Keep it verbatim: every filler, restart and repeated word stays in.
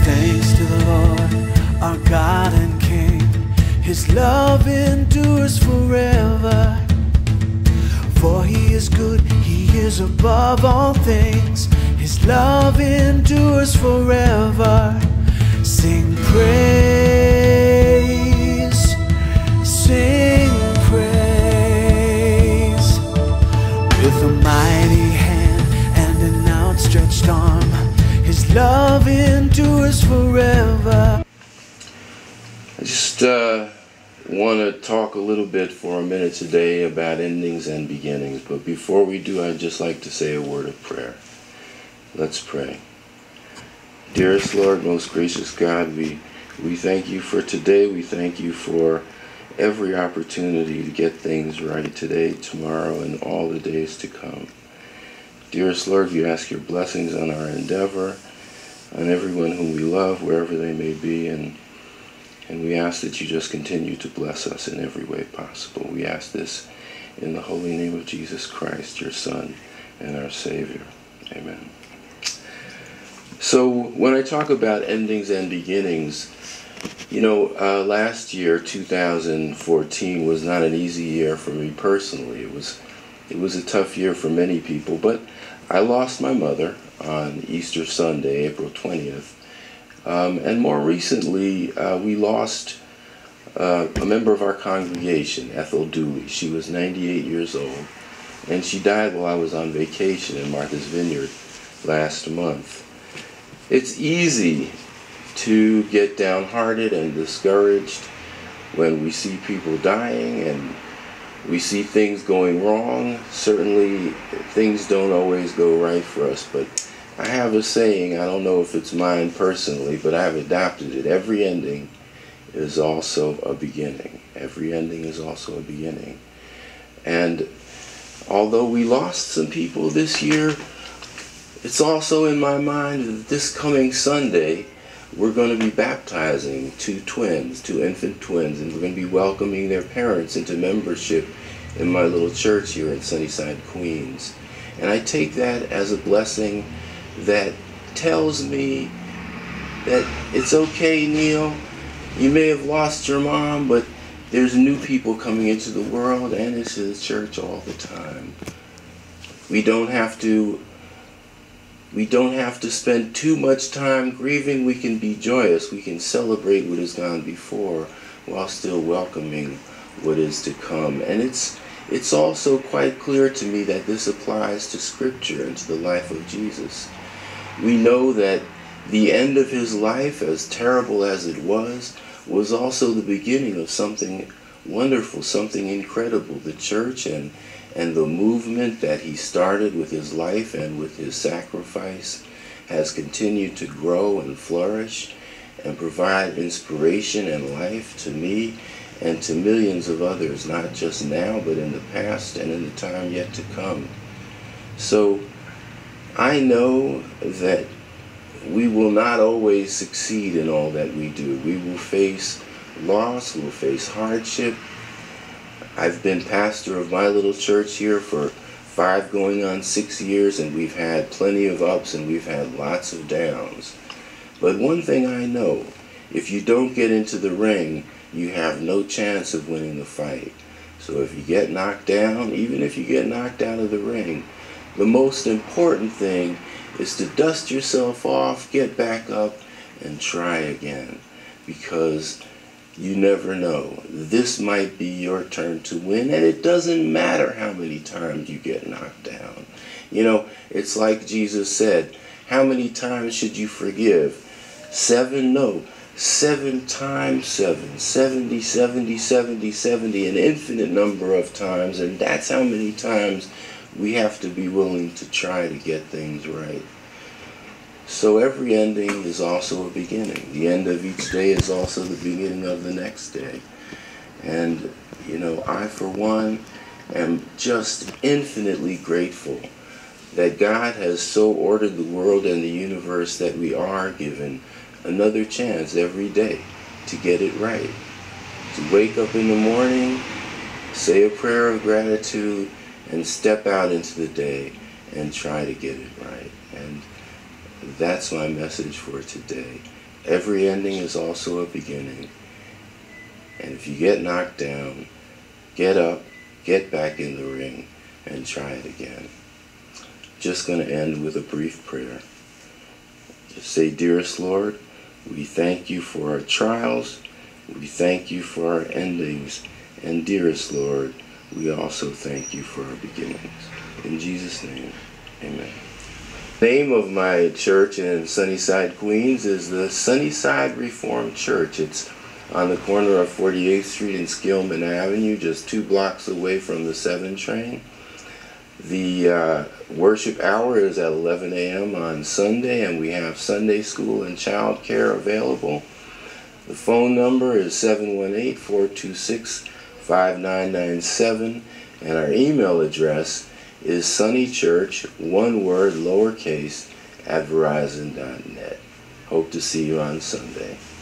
Thanks to the Lord, our God and King. His love endures forever. For He is good, He is above all things. His love endures forever. Sing praise, sing praise. With a mighty hand and an outstretched arm, His love endures forever. I just uh, want to talk a little bit for a minute today about endings and beginnings. But before we do, I'd just like to say a word of prayer. Let's pray. Dearest Lord, most gracious God, we, we thank you for today. We thank you for every opportunity to get things right today, tomorrow, and all the days to come. Dearest Lord, we ask your blessings on our endeavor, on everyone whom we love, wherever they may be, and And we ask that you just continue to bless us in every way possible. We ask this in the holy name of Jesus Christ, your Son and our Savior. Amen. So when I talk about endings and beginnings, you know, uh, last year, two thousand fourteen, was not an easy year for me personally. It was, it was a tough year for many people, but I lost my mother on Easter Sunday, April twentieth. Um, and more recently, uh, we lost uh, a member of our congregation, Ethel Dooley. She was ninety-eight years old, and she died while I was on vacation in Martha's Vineyard last month. It's easy to get downhearted and discouraged when we see people dying and we see things going wrong. Certainly, things don't always go right for us, but I have a saying, I don't know if it's mine personally, but I've adopted it. Every ending is also a beginning. Every ending is also a beginning. And although we lost some people this year, it's also in my mind that this coming Sunday, we're going to be baptizing two twins, two infant twins, and we're going to be welcoming their parents into membership in my little church here in Sunnyside, Queens. And I take that as a blessing that tells me that it's okay, Neil. You may have lost your mom, but there's new people coming into the world and into the church all the time. We don't have to we don't have to spend too much time grieving. We can be joyous. We can celebrate what has gone before while still welcoming what is to come. And it's it's also quite clear to me that this applies to Scripture and to the life of Jesus. We know that the end of his life, as terrible as it was, was also the beginning of something wonderful, something incredible. The church and, and the movement that he started with his life and with his sacrifice has continued to grow and flourish and provide inspiration and life to me and to millions of others, not just now, but in the past and in the time yet to come. So I know that we will not always succeed in all that we do. We will face loss, we will face hardship. I've been pastor of my little church here for five going on six years, and we've had plenty of ups and we've had lots of downs. But one thing I know, if you don't get into the ring, you have no chance of winning the fight. So if you get knocked down, even if you get knocked out of the ring, the most important thing is to dust yourself off, get back up, and try again. Because you never know. This might be your turn to win, and it doesn't matter how many times you get knocked down. You know, it's like Jesus said, how many times should you forgive? Seven? No. Seven times seven. Seventy, seventy, seventy, seventy, an infinite number of times, and that's how many times we have to be willing to try to get things right. So every ending is also a beginning. The end of each day is also the beginning of the next day. And, you know, I, for one, am just infinitely grateful that God has so ordered the world and the universe that we are given another chance every day to get it right. To wake up in the morning, say a prayer of gratitude, and step out into the day and try to get it right. And that's my message for today. Every ending is also a beginning. And if you get knocked down, get up, get back in the ring, and try it again. Just going to end with a brief prayer. Just say, Dearest Lord, we thank you for our trials. We thank you for our endings. And dearest Lord, we also thank you for our beginnings. In Jesus' name, amen. The name of my church in Sunnyside, Queens is the Sunnyside Reformed Church. It's on the corner of forty-eighth Street and Skillman Avenue, just two blocks away from the seven train. The uh, worship hour is at eleven a m on Sunday, and we have Sunday school and child care available. The phone number is seven one eight, four two six, five nine nine seven, and our email address is sunnychurch, one word, lowercase, at verizon dot net. Hope to see you on Sunday.